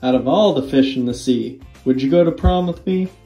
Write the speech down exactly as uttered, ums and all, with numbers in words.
Out of all the fish in the sea, would you go to prom with me?